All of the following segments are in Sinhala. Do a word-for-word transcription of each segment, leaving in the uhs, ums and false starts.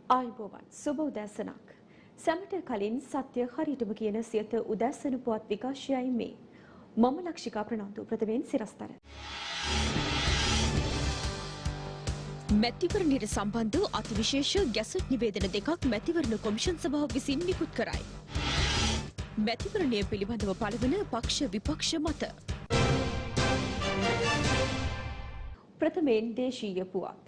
ආයුබෝවන් සුබ උදෑසනක්. සැමට කලින් සත්‍ය හරියටම කියන සියත උදෑසන පුවත් විකාශයයි මේ. මම ලක්ෂිකා ප්‍රනාන්දු ප්‍රථමයෙන් සිරස්තර. මැතිවරණයට සම්බන්ධ අතිවිශේෂ ගැසට් නිවේදන දෙකක් මැතිවරණ කොමිෂන් සභාව විසින් නිකුත් කරයි. මැතිවරණය පිළිබඳව පළවන පක්ෂ විපක්ෂ මත. ප්‍රථමයෙන් දේශීය පුවත්.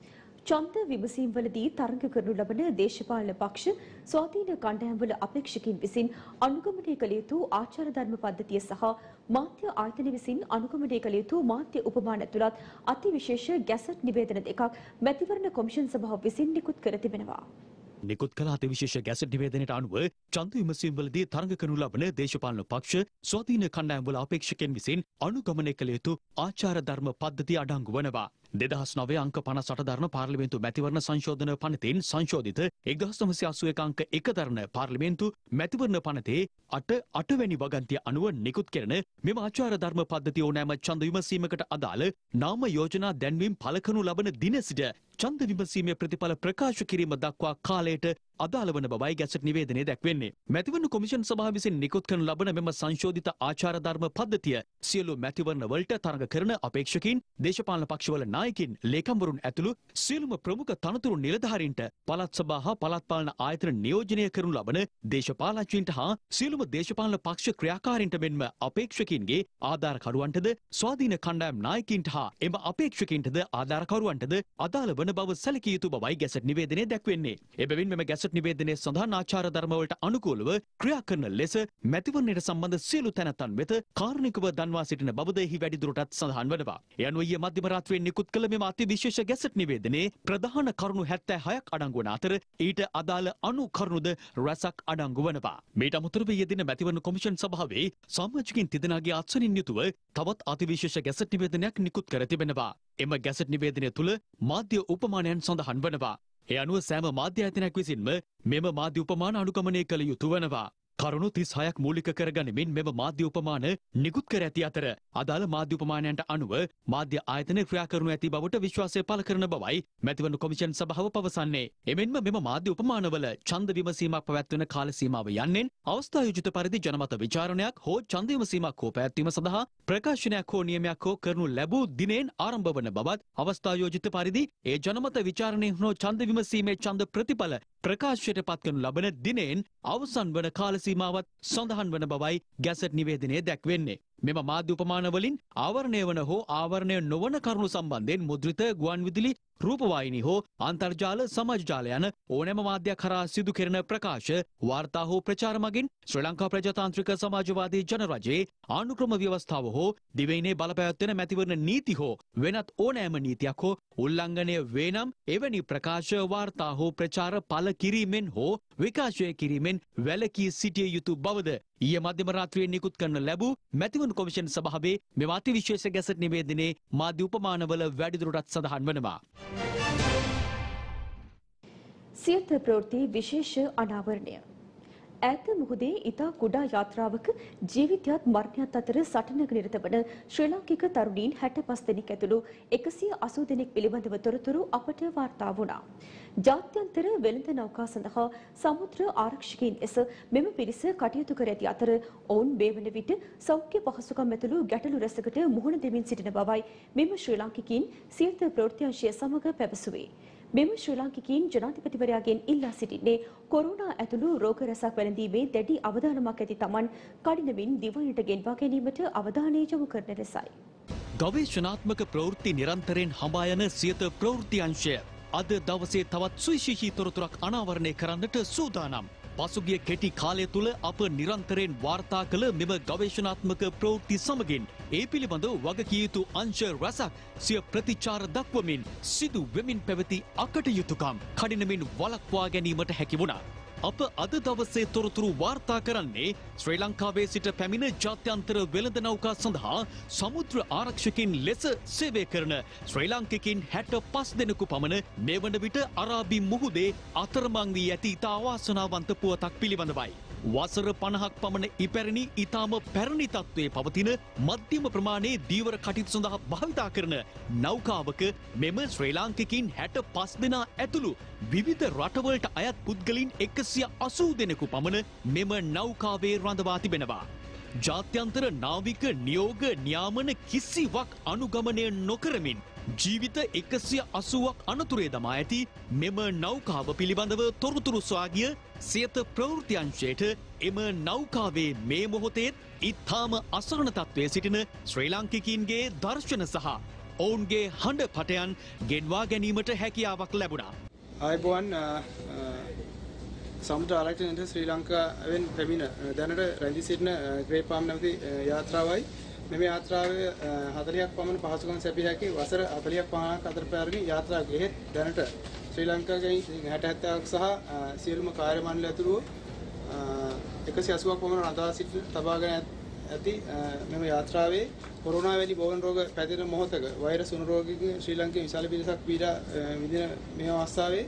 ඡන්ද විමසීම්වලදී තරඟ කරනු ලබන දේශපාලන පක්ෂ ස්වාධීන කණ්ඩායම්වල අපේක්ෂකින් විසින් අනුගමනය කළ යුතු ආචාර ධර්ම පද්ධතිය සහ මාධ්‍ය ආයතන විසින් අනුගමනය කළ යුතු මාධ්‍ය උපමාන ඇතුළත් අතිවිශේෂ ගැසට් නිවේදන දෙකක් මැතිවරණ කොමිෂන් සභාව විසින් නිකුත් කර තිබෙනවා. නිකුත් කළ අතිවිශේෂ ගැසට් නිවේදනයට අනුව ඡන්ද විමසීම්වලදී තරඟ කරනු ලබන දේශපාලන පක්ෂ ස්වාධීන කණ්ඩායම්වල අපේක්ෂකයන් විසින් අනුගමනය කළ යුතු ආචාර ධර්ම පද්ධතිය අඩංගු වනවා. දෙදහස් නවය අංක පනස් අට දරන පාර්ලිමේන්තු මැතිවරණ සංශෝධන පනතින් සංශෝධිත එක්දහස් නවසිය අසූ එක අංක එක දරන පාර්ලිමේන්තු මැතිවරණ පනතේ අට අටවැනි වගන්තිය අනුව නිකුත් කෙරෙන මෙම ආචාර ධර්ම පද්ධතිය ඕනෑම ඡන්ද විමසීමකට අදාළ නාම යෝජනා දැන්වීම් පළ කරනු ලබන දින සිට ඡන්ද විමසීමේ ප්‍රතිඵල ප්‍රකාශ කිරීම දක්වා කාලයට අදාළ වන බවයි ගැසට් නිවේදනයේ දැක්වෙන්නේ. මැතිවරණ කොමිෂන් සභාව විසින් නිකුත් කරන ලබන මෙම සංශෝධිත ආචාර ධර්ම පද්ධතිය සියලු මැතිවරණ වලට තරඟ කරන අපේක්ෂකින්, දේශපාලන පක්ෂවල නායකින්, ලේකම්වරුන් ඇතුළු සියලුම ප්‍රමුඛ තනතුරු නිලධාරීන්ට, පළාත් සභා හා පළාත් පාලන ආයතන නියෝජනය කරනු ලබන දේශපාලනඥයින්ට හා සියලුම දේශපාලන පක්ෂ ක්‍රියාකාරීන්ට මෙන්ම අපේක්ෂකින්ගේ ආධාරකරුවන්ටද, ස්වාධීන කණ්ඩායම් නායකින්ට හා එම අපේක්ෂකින්ටද ආධාරකරුවන්ටද අදාළ වන බව සැලකිය යුතු බවයි ගැසට් නිවේදනයේ දැක්වෙන්නේ. එබැවින් මෙම ගැසට් නිවේදනයේ සඳහන් ආචාර ධර්මවලට අනුකූලව ක්‍රියා කරන ලෙස මැතිවරණයට සම්බන්ධ සියලු තැනැත්තන් වෙත කාරුණිකව දන්වා සිටින බවද එහි වැඩිදුරටත් සඳහන් වනවා. ඒ අනුව ඊයේ මධ්‍යම රාත්‍රියේ නිකුත් කළ මෙම අතිවිශේෂ ගැසට් නිවේදනයේ ප්‍රධාන කරුණු හැත්තෑ හයක් අඩංගු වන අතර ඊට අදාළ අනු කරුණුද රැසක් අඩංගු වනවා. මීට අමතරව ඊයේ දින මැතිවරණ කොමිෂන් සභාවේ සමාජිකින් තිදෙනාගේ අත්සනින් යුතුව තවත් අතිවිශේෂ ගැසට් නිවේදනයක් නිකුත් කර තිබෙනවා. එම ගැසට් නිවේදනය තුළ මාධ්‍ය උපමානයන් සඳහන් වනවා. ඒ අනුව සෑම මාධ්‍ය ආයතනයක් විසින්ම මෙම මාධ්‍ය උපමාන අනුගමනය කළ යුතු වනවා. කරුණු තිස් හයක් මූලික කරගනිමින් මෙම මාධ්‍ය උපමාන නිකුත් කර ඇති අතර අදාළ මාධ්‍ය උපමානයන්ට අනුව මාධ්‍ය ආයතන ක්‍රියා කරනු ඇති බවට විශ්වාසය පළ කරන බවයි මැතිවරණ කොමිෂන් සභාව පවසන්නේ. එමෙන්ම මෙම මාධ්‍ය උපමානවල ඡන්ද විමසීමක් පැවැත්වෙන කාල සීමාව යන්නෙන් අවස්ථායෝජිත පරිදි ජනමත විචාරණයක් හෝ ඡන්ද විමසීමක් හෝ පැවැත්වීම සඳහා ප්‍රකාශනයක් හෝ නියමයක් හෝ කරනු ලැබූ දිනෙන් ආරම්භ වන බවත් අවස්ථායෝජිත පරිදි ඒ ජනමත විචාරණයෙන් හෝ ඡන්ද විමසීමේ ඡන්ද ප්‍රතිඵල ප්‍රකාශයට පත් කරනු ලබන දිනෙන් අවසන් වන කාල සීමාවත් සඳහන් වන බවයි ගැසට් නිවේදනයේ දැක්වෙන්නේ. මෙම මාධ්‍ය උපමාන වලින් ආවරණය වන හෝ ආවරණය නොවන කරුණු සම්බන්ධයෙන් මුද්‍රිත ගුවන් විදුලි රූපවාහිනී හෝ අන්තර්ජාල සමාජ ජාල යන ඕනෑම මාධ්‍යයක් කරා සිදු කෙරෙන ප්‍රකාශ වාර්තා හෝ ප්‍රචාර මගින් ශ්‍රී ලංකා ප්‍රජාතාන්ත්‍රික සමාජවාදී ජනරජයේ ආණුක්‍රම ව්‍යවස්ථාව හෝ දිවයිනේ බලපෑත්වෙන මැතිවරණ නීති හෝ වෙනත් ඕනෑම නීතියක් හෝ උල්ලංඝනය වේ නම් එවැනි ප්‍රකාශ වාර්තා හෝ ප්‍රචාර පළ කිරීමෙන් හෝ විකාශය කිරීමෙන් වැළකී සිටිය යුතු බවද ඊයේ මධ්‍යම රාත්‍රියේ නිකුත් කරන ලැබූ මැතිවරණ කොමිෂන් සභාවේ මෙම අතිවිශේෂ ගැසට් නිවේදනයේ මාධ්‍ය උපමානවල වැඩිදුරටත් සඳහන් වනවා. සියත ප්‍රවෘත්ති විශේෂ අනාවරණය. ඈත මුහුදේ ඉතා කුඩා යාත්‍රාවක ජීවිතයත් මරණයත් අතර සටනක නිරත වන ශ්‍රී ලාංකික තරුණීන් හැට පහ දෙනෙක් ඇතුළු එකසිය අසූ දෙනෙක් පිළිබඳව තොරතුරු අපට වාර්තා වුණා. ජාත්‍යන්තර වෙළඳ නෞකා සඳහා සමුද්‍ර ආරක්ෂකයින් ලෙස මෙම පිරිස කටයුතු කර ඇති අතර ඔවුන් මේ වන විට සෞඛ්‍ය පහසුකම් ඇතුළු ගැටලු රැසකට මුහුණ දෙමින් සිටින බවයි මෙම ශ්‍රී ලාංකිකයින් සියත ප්‍රවෘත්තිංශය සමග පැවසුවේ. මෙම ශ්‍රී ලාංකිකයින් ජනාධිපතිවරයාගෙන් ඉල්ලා සිටින්නේ කොරෝනා ඇතුළු රෝග රැසක් වැළඳීමේ දැඩි අවධානමක් ඇති තමන් කඩිනමින් දිවයිනට ගෙන්වා ගැනීමට අවධානය යොමු කරන ලෙසයි. ගවේෂණාත්මක ප්‍රවෘත්ති නිරන්තරයෙන් හඹා යන සියත ප්‍රවෘත්ති අංශය අද දවසේ තවත් සුවිශේෂී තොරතුරක් අනාවරණය කරන්නට සූදානම්. පසුගිය කෙටි කාලය තුළ අප නිරන්තරයෙන් වාර්තා කළ මෙම ගවේෂණාත්මක ප්‍රවෘත්ති සමගින් ඒ පිළිබඳව වගකිය යුතු අංශ රැසක් සිය ප්‍රතිචාර දක්වමින් සිදු වෙමින් පැවති අකටයුතුකම් කඩිනමින් වළක්වා ගැනීමට හැකි වුණා. අප අද දවසේ තොරතුරු වාර්තා කරන්නේ ශ්‍රී ලංකාවේ සිට පැමිණ ජාත්‍යන්තර වෙළඳ නෞකා සඳහා සමුද්‍ර ආරක්ෂකයින් ලෙස සේවය කරන ශ්‍රී ලාංකිකයින් හැට පහ දෙනෙකු පමණ මේ වන විට අරාබි මුහුදේ අතරමං වී ඇති ඉතා අවාසනාවන්ත පුවතක් පිළිබඳවයි. වසර පනහක් පමණ ඉපැරණි ඉතාම පැරණි තත්ත්වයේ පවතින මධ්‍යම ප්‍රමාණයේ දීවර කටයුතු සඳහා භාවිතා කරන නෞකාවක මෙම ශ්‍රී ලාංකිකයින් හැට පහ දෙනා ඇතුළු විවිධ රටවලට අයත් පුද්ගලයින් එකසිය අසූ දෙනෙකු පමණ මෙම නෞකාවේ රඳවා තිබෙනවා. ජාත්‍යන්තර නාවික නියෝග නියාමන කිසිවක් අනුගමනය නොකරමින් ජීවිත එකසිය අසූවක් අනතුරේ දමා ඇති මෙම නෞකාව පිළිබඳව තොරතුරු සොයාගිය සියත ප්‍රවෘත්ති අංශයට එම නෞකාවේ මේ මොහොතේ ඉතාම අසරණ තත්ත්වයේ සිටින ශ්‍රී ලාංකිකයින්ගේ දර්ශන සහ ඔවුන්ගේ හඬ පටයන් ගෙන්වා ගැනීමට හැකියාවක් ලැබුණා. ආයුබෝවන් සමුද්‍ර ආරක්ෂණයට ශ්‍රී ලංකාවෙන් පැමිණ දැනට රැඳී සිටින ග්‍රේපාම් නැමැති යාත්‍රාවයි මෙම යාත්‍රාවේ හතළියක් පමණ පහසුකම් සැපිය හැකි වසර හතළියක් පමණක් අතර පැවරෙන යාත්‍රාවක එහෙත් දැනට ශ්‍රී ලංකාවේ හැට හැත්තෑවක් සහ සියලුම කාර්ය මණ්ඩල ඇතුළු එකසිය අසූවක් පමණ රඳවා සිටින තබාගෙන ඇති මෙම යාත්‍රාවේ කොරෝනා වැනි බෝවන් රෝග පැතිරෙන මොහොතක වෛරස් උණු රෝගීන් ශ්‍රී ලංකාවේ විශාල පිරිසක් පීඩා විඳින මේ අවස්ථාවේ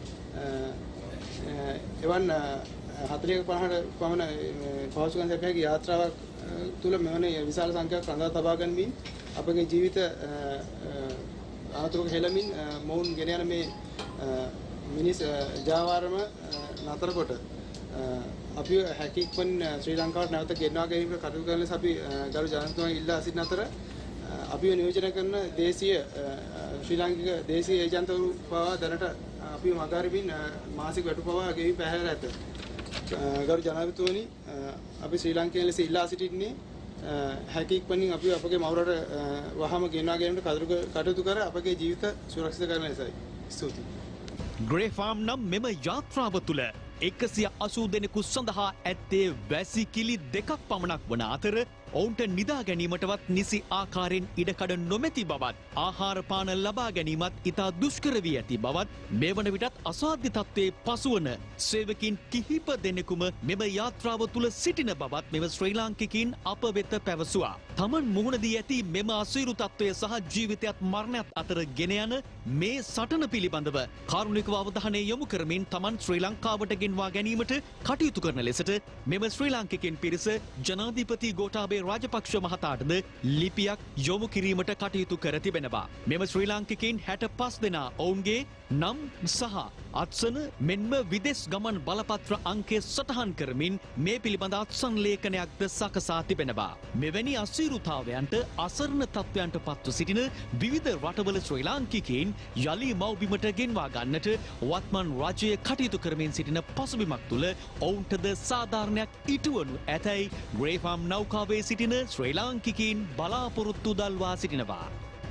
එවන් හතළියක පනහට පමණ පහසුකම් සැපිය හැකි යාත්‍රාවක් තුල මෙවැනි විශාල සංඛ්‍යාවක් රඳා තබා ගැනීම අපගේ ජීවිත අනතුරක හෙළමින් මොවුන් ගෙන යන මේ මිනිස් ජාවාරම නතර කොට අපි හැකියික්මන් ශ්‍රී ලංකාවට නැවත ගෙන්වා ගැනීමට කටයුතු කරන ලෙස අපි ගරු ජනතාවගෙන් ඉල්ලා සිටින අතර අපිව නියෝජනය කරන දේශීය ශ්‍රී ලාංකික දේශීය ඒජන්තවරු පවා දැනට අපිව මගහරිමින් මාසික වැටු පවා ගෙවි පැහැර ඇත. ගරු ජනාධිපතිතුමනි අපි ශ්‍රී ලාංකිකයන් ලෙස ඉල්ලා සිටින්නේ හැකියික්මනින් අපි අපගේ මවුරට වහම ගෙන්වා ගැනීමට කටයුතු කර අපගේ ජීවිත සුරක්ෂිත කරන ලෙසයි. ස්තුතියි. ග්‍රේ ෆාම් නම් මෙම යාත්‍රාව තුළ එකසිය අසූ දෙනෙකු සඳහා ඇත්තේ වැසිකිලි දෙකක් පමණක් වන අතර ඔවුන්ට නිදා ගැනීමටවත් නිසි ආකාරයෙන් ඉඩකඩ නොමැති බවත් ආහාර පාන ලබා ගැනීමත් ඉතා දුෂ්කර වී ඇති බවත් මේ වන විටත් අසාධ්‍ය තත්ත්වයේ පසුවන සේවකින් කිහිප දෙනෙකුම මෙම යාත්‍රාව තුළ සිටින බවත් මෙම ශ්‍රී ලාංකිකයින් අප වෙත පැවසුවා. තමන් මුහුණ දී ඇති මෙම අසීරු තත්ත්වය සහ ජීවිතයත් මරණයත් අතර ගෙන යන මේ සටන පිළිබඳව කාරුණිකව අවධානය යොමු කරමින් තමන් ශ්‍රී ලංකාවට ගෙන්වා ගැනීමට කටයුතු කරන ලෙසට මෙම ශ්‍රී ලාංකිකයින් පිරිස ජනාධිපති ගෝඨාභය රාජපක්ෂ මහතාටද ලිපියක් යොමු කිරීමට කටයුතු කර තිබෙනවා. මෙම ශ්‍රී ලාංකිකයින් හැට පහ දෙනා ඔවුන්ගේ නම් සහ අත්සන මෙන්ම විදෙස් ගමන් බලපත්‍ර අංකය සටහන් කරමින් මේ පිළිබඳ අත්සන් ලේඛනයක්ද සකසා තිබෙනවා. මෙවැනි අසීරුතාවයන්ට අසරණ තත්ත්වයන්ට පත්ව සිටින විවිධ රටවල ශ්‍රී ලාංකිකයින් යලි මව්බිමට ගෙන්වා ගන්නට වත්මන් රජය කටයුතු කරමින් සිටින පසුබිමක් තුළ ඔවුන්ටද සාධාරණයක් ඉටුවනු ඇතැයි ග්‍රේ ෆාම් නෞකාවේ සිටින ශ්‍රී ලාංකිකයින් බලාපොරොත්තු දල්වා සිටිනවා.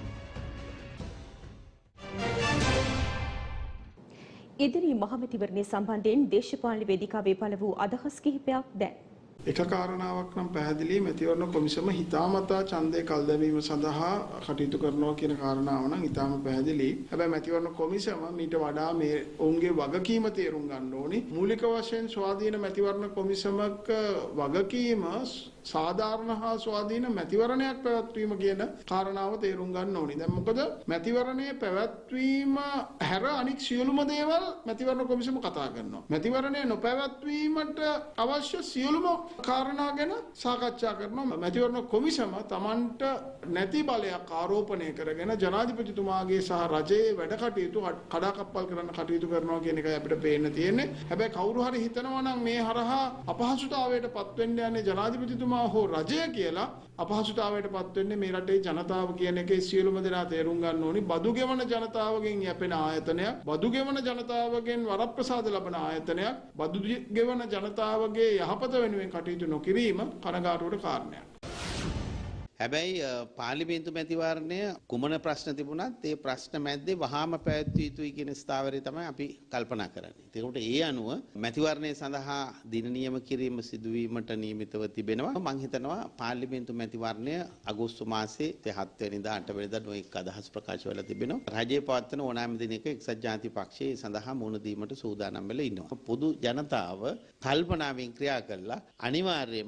ඉදිරි මහමැතිවරණය සම්බන්ධයෙන් දේශපාලන වේදිකාවේ පළ වූ අදහස් කිහිපයක් දැන්. එක කාරණාවක් නම් පැහැදිලි මැතිවරණ කොමිසම හිතාමතා ඡන්දය කල් දැමීම සඳහා කටයුතු කරනවා කියන කාරණාව නම් ඉතාම පැහැදිලි. හැබැයි මැතිවරණ කොමිසම මීට වඩා මේ ඔවුන්ගේ වගකීම තේරුම් ගන්න ඕනි. මූලික වශයෙන් ස්වාධීන මැතිවරණ කොමිසමක වගකීම සාධාරණ හා ස්වාධීන මැතිවරණයක් පැවැත්වීම කියන කාරණාව තේරුම් ගන්න ඕනි. දැන් මොකද මැතිවරණයේ පැවැත්වීම හැර අනික් සියලුම දේවල් මැතිවරණ කොමිසම කතා කරනවා. මැතිවරණය නොපැවැත්වීමට අවශ්‍ය සියලුම කාරණා ගැන සාකච්ඡා කරනවා. මැතිවරණ කොමිසම Tamanට නැති බලයක් ආරෝපණය කරගෙන ජනාධිපතිතුමාගේ සහ රජයේ වැඩ කටයුතු කඩාකප්පල් කරන්න කටයුතු කරනවා කියන එකයි අපිට පේන්න තියෙන්නේ. හැබැයි කවුරු හරි හිතනවා නම් මේ හරහා අපහසුතාවයට පත් වෙන්න යන්නේ ජනාධිපතිතුමා හෝ රජය කියලා අපහසුතාවයට පත් වෙන්නේ මේ රටේ ජනතාව කියන එකේ සියලුම දෙනා තේරුම් ගන්න ඕනි. බදු ගෙවන ජනතාවගෙන් යැපෙන ආයතනයක්, බදු ගෙවන ජනතාවගෙන් වරප්‍රසාද ලබන ආයතනයක්, බදු ගෙවන ජනතාවගේ යහපත වෙනුවෙන් කටයුතු නොකිරීම කනගාටුවට කාරණයක්. හැබැයි පාර්ලිමේන්තු මැතිවරණය කුමන ප්‍රශ්න තිබුණත් ඒ ප්‍රශ්න මැද්දේ වහාම පැවැත්විය යුතුයි කියන ස්ථාවරය තමයි අපි කල්පනා කරන්නේ. ඒකට ඒ අනුව මැතිවරණය සඳහා දින නියම කිරීම සිදුවීමට නියමිතව තිබෙනවා. මම හිතනවා පාර්ලිමේන්තු මැතිවරණය අගෝස්තු මාසයේ හත් වෙනිදා අට වෙනිදා නොඑක අදහස් ප්‍රකාශ වෙලා තිබෙනවා. රජයේ පවත්වන ඕනෑම දිනයක එක්සත් ජාතික පක්ෂයේ සඳහා මුහුණ දීමට සූදානම් වෙලා ඉන්නවා. පොදු ජනතාව කල්පනාවෙන් ක්‍රියා කළා අනිවාර්යයෙන්ම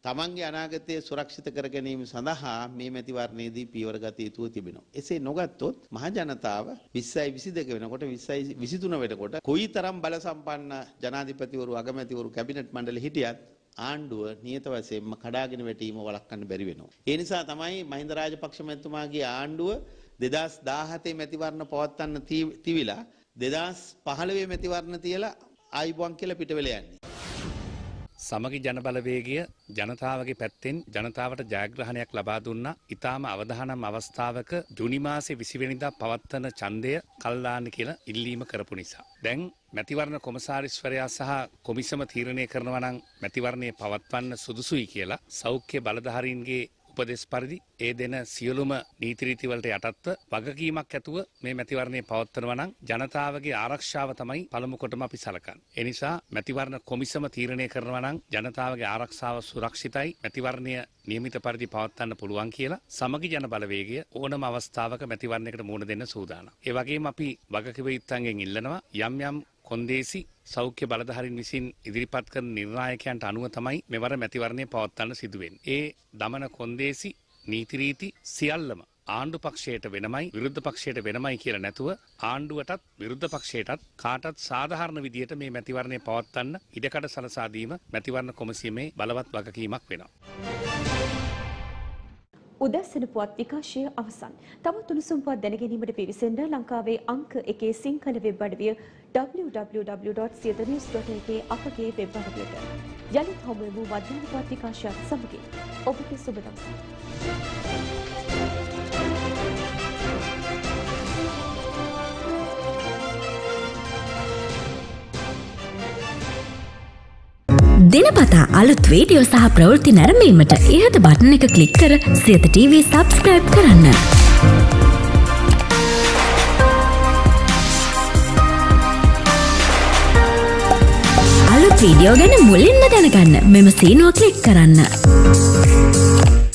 තමන්ගේ අනාගතය සුරක්ෂිත කර ගැනීම සඳහා මේ මැතිවරණයේදී පියවර ගත යුතුව තිබෙනවා. එසේ නොගත්තොත් මහ ජනතාව විස්සයි විසිදෙක වෙනකොට විස්සයි විසිතුන වෙනකොට කොයිතරම් බල සම්පන්න ජනාධිපතිවරු අගමැතිවරු කැබිනට් මණ්ඩල හිටියත් ආණ්ඩුව නියත වශයෙන්ම කඩාගෙන වැටීම වළක්වන්න බැරි වෙනවා. ඒ නිසා තමයි මහින්ද රාජපක්ෂ මැතිතුමාගේ ආණ්ඩුව දෙදාස් දාහතේ මැතිවරණ පවත්වන්න තිවිලා දෙදාස් පහළොවේ මැතිවරණ තියලා ආයිබුවන් කියලා පිටවෙලා යන්නේ. සමගි ජනබලවේගය ජනතාවගේ පැත්තෙන් ජනතාවට ජයග්‍රහණයක් ලබා දුන්නා. ඊටාම අවධානම් අවස්ථාවක ජූනි මාසේ විසි වෙනිදා පවත්වන ඡන්දය කල්ලාන්න කියලා ඉල්ලීම කරපු නිසා. දැන් මැතිවරණ කොමසාරිස්වරයා සහ කොමිසම තීරණය කරනවා නම් මැතිවරණය පවත්වන්න සුදුසුයි කියලා සෞඛ්‍ය බලධාරීන්ගේ උපදෙස් පරිදි ඒ දෙන සියලුම නීති රීති වලට යටත්ව වගකීමක් ඇතුව මේ මැතිවරණය පවත්වනවා නම් ජනතාවගේ ආරක්ෂාව තමයි පළමු කොටම අපි සලකන්නේ. ඒ නිසා මැතිවරණ කොමිසම තීරණය කරනවා නම් ජනතාවගේ ආරක්ෂාව සුරක්ෂිතයි මැතිවරණය නියමිත පරිදි පවත්වන්න පුළුවන් කියලා සමගි ජන බලවේගය ඕනම අවස්ථාවක මැතිවරණයකට මුහුණ දෙන්න සූදානම්. ඒ වගේම අපි වගකිව යුත්තන්ගෙන් ඉල්ලනවා යම් යම් කොන්දේසි සෞඛ්‍ය බලධාරීන් විසින් ඉදිරිපත් කරන නිර්ණායකයන්ට අනුව තමයි මෙවර මැතිවරණය පවත්වන්න සිදු වෙන්නේ. ඒ දමන කොන්දේසි නීති රීති සියල්ලම ආණ්ඩු පක්ෂයට වෙනමයි විරුද්ධ පක්ෂයට වෙනමයි කියලා නැතුව ආණ්ඩුවටත් විරුද්ධ පක්ෂයටත් කාටත් සාධාරණ විදියට මේ මැතිවරණය පවත්වන්න ඉඩකඩ සලසා දීම මැතිවරණ කොමිසියමේ බලවත් වගකීමක් වෙනවා. උදැසන පුවත් විකාශය අවසන්. තවත් උණුසුම් පුවත් දැනගැනීමට පිවිසෙන්න ලංකාවේ අංක එකේ සිංහල වෙබ් අඩවිය W W W dot Siyatha news dot L K අපගේ වෙබ් අඩවියට. යලිත් හමු වෙමු මධ්‍යම පුවත් විකාශයත් සමගින්. ඔබට සුබ දවසක්. දිනපතා අලුත් වීඩියෝ සහ ප්‍රවෘත්ති නැරඹීමට ඉහත බටන් එක ක්ලික් කර සියත ටීවී සබ්ස්ක්‍රයිබ් කරන්න. අලුත් වීඩියෝ ගැන මුලින්ම දැනගන්න මෙම සීනුව ක්ලික් කරන්න.